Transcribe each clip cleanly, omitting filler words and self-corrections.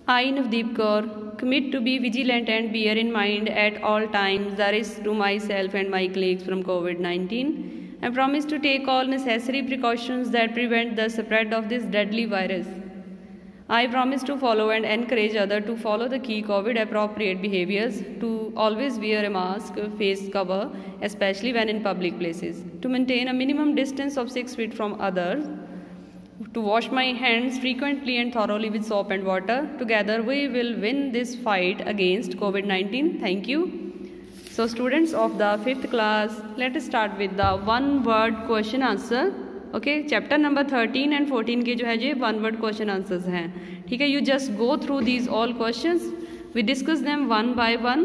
I, Navdeep Kaur, commit to be vigilant and bear in mind at all times the risk to myself and my colleagues from COVID-19 and promise to take all necessary precautions that prevent the spread of this deadly virus. I promise to follow and encourage others to follow the key COVID appropriate behaviors, to always wear a mask, face cover, especially when in public places, to maintain a minimum distance of 6 feet from others, to wash my hands frequently and thoroughly with soap and water. Together we will win this fight against COVID-19. Thank you. So students of the 5th class, let us start with the one word question answer. Okay chapter number 13 and 14 के जो है ये one word question answers हैं. ठीक है, you just go through these all questions, we discuss them one by one.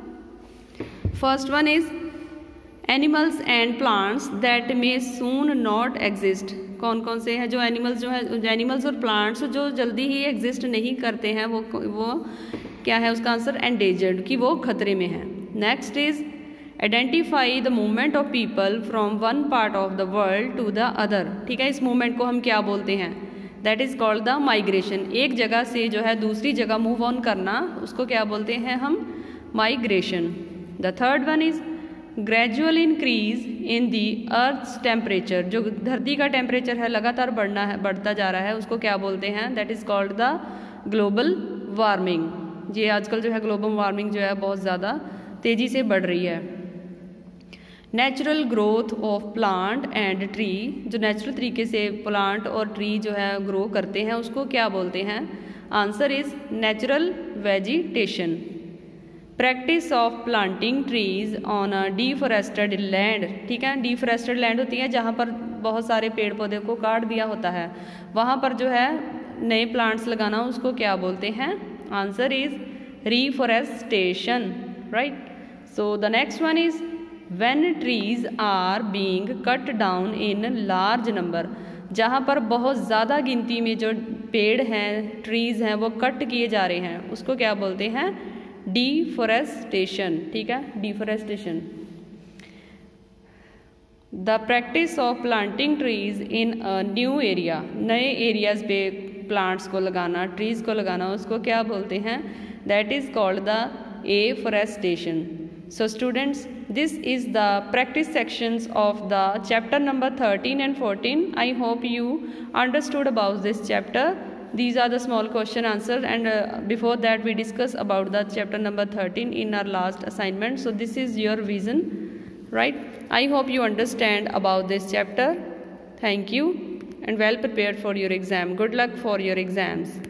First one is animals and plants that may soon not exist. कौन कौन से हैं जो एनिमल्स जो है, एनिमल्स और प्लांट्स जो जल्दी ही एग्जिस्ट नहीं करते हैं, वो क्या है उसका आंसर एंडेंजर्ड, कि वो खतरे में है. Next is identify the movement of people from one part of the world to the other. ठीक है, इस मूवमेंट को हम क्या बोलते हैं? That is called the migration. एक जगह से जो है दूसरी जगह मूव ऑन करना, उसको क्या बोलते हैं हम? Migration. The third one is gradual increase in the earth's temperature. जो धरती का टेम्परेचर है लगातार बढ़ता जा रहा है, उसको क्या बोलते हैं? That is called the global warming. ये आजकल जो है ग्लोबल वार्मिंग जो है बहुत ज़्यादा तेज़ी से बढ़ रही है. Natural growth of plant and tree. जो नेचुरल तरीके से प्लांट और ट्री जो है ग्रो करते हैं, उसको क्या बोलते हैं? Answer is natural vegetation. Practice of planting trees on a deforested land. ठीक है, डिफॉरेस्टेड लैंड होती है जहाँ पर बहुत सारे पेड़ पौधे को काट दिया होता है, वहाँ पर जो है नए प्लांट्स लगाना, उसको क्या बोलते हैं? Answer is reforestation. Right. So the next one is when trees are being cut down in large number. जहाँ पर बहुत ज़्यादा गिनती में जो पेड़ हैं, ट्रीज़ हैं, वो कट किए जा रहे हैं, उसको क्या बोलते हैं? डिफॉरेस्टेशन. ठीक है, deforestation. The practice of planting trees in a new area. नए एरियाज पे प्लांट्स को लगाना, ट्रीज़ को लगाना, उसको क्या बोलते हैं? That is called the afforestation. So students, this is the practice sections of the chapter number 13 and 14. I hope you understood about this chapter. These are the small question answers, and before that we discussed about the chapter number 13 in our last assignment. So this is your vision, right? I hope you understand about this chapter. Thank you and well prepared for your exam. Good luck for your exams.